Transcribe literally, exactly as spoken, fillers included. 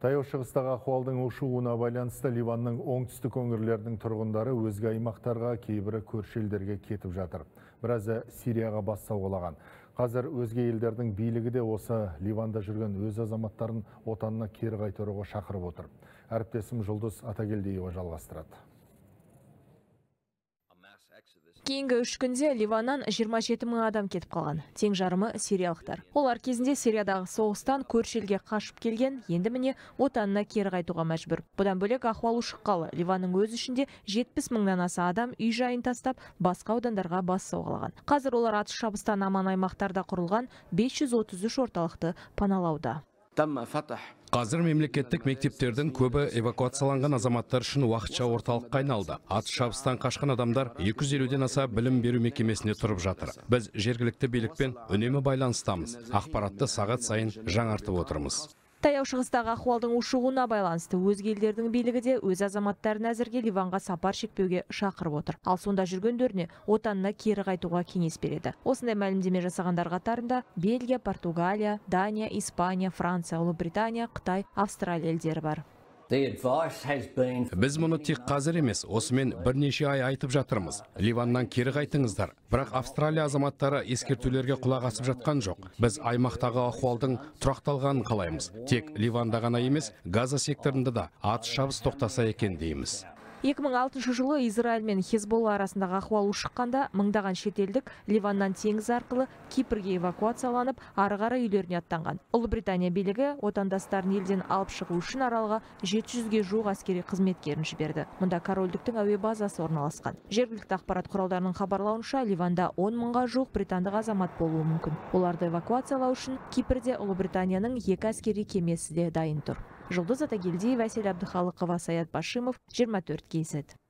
Таяу шығыстағы ахуалдың ушығуына байланысты Ливанның оңтүстік өңірлерінің тұрғындары өзге аймақтарға, кейбірі көрші елдерге кетіп жатыр. Біразы Сирияға бас сауғалаған. Қазір өзге елдердің билігі де осы Ливанда жүрген өз азаматтарын отанына кері қайтаруға шақырып отыр. Әріптесім Жұлдыз Атагелдиева жалғастырады. Кейінгі үш күнде Ливаннан жиырма жеті мың адам кетіп қалған. Тең жарымы сириялықтар. Олар кезінде Сириядағы соғыстан көрші елге қашып келген, енді міне отанына кері қайтуға мәжбүр. Бұдан бөлек ахуалы шыққалы. Ливанның өз ішінде жетпіс мыңнан аса адам үй жайын тастап, басқа аудандарға бас сауғалаған. Қазір олар атыс шабыстан аман аймақтарда құрылған бес жүз отыз үш орталықты паналауда. Қазір мемлекеттік мектептердің көбі эвакуацияланған азаматтар үшін уақытша орталыққа айналды. Атыс шабыстан қашқан адамдар екі жүз елуден аса білім беру мекемесіне тұрып жатыр. Біз жергілікті билікпен үнемі байланыстамыз. Ақпаратты сағат сайын жаңартып отырмыз. Таяу шығыстағы ахуалдың ушығуына байланысты өзге елдердің билігі де өз азаматтарын әзірге Ливанға сапар шекпеуге шақырып отыр. Ал сонда жүргендеріне отанына кері қайтуға кеңес береді. Осындай мәлімдеме жасағандар қатарында Бельгия, Португалия, Дания, Испания, Франция, Ұлыбритания, Қытай, Австралия елдері бар. Біз мұны тек қазір емес, осымен бірнеше ай айтып жатырмыз. Ливаннан кері қайтыңыздар. Бірақ Австралия азаматтары ескертулерге құлақ асып жатқан жоқ. Біз аймақтағы ахуалдың тұрақталғанын қалаймыз. Тек Ливанда ғана емес, Газа секторында да атыс шабыс тоқтаса екен дейміз. екі мың алтыншы жылы Израиль мен Хезболла арасындағы ахуал ушыққанда мыңдаған шетелдік Ливаннан теңіз арқылы Кипрге эвакуацияланып, ары қарай үйлеріне аттанған. Ұлыбритания билігі отандастарын елден алып шығу үшін аралға жеті жүзге жуық әскери қызметкерін жіберді. Мұнда корольдіктің әуе базасы орналасқан. Жергілікті ақпарат құралдарының хабарлауынша, Ливанда он мыңға жуық британдық азамат болуы мүмкін. Оларды эвакуациялау үшін Кипрде Ұлыбританияның екі әскери кемесі де дайын тұр. Жұлдыз Атагелдиева, Әсел Әбдіхалықова, Саят Башимов, жиырма төрт кей зет.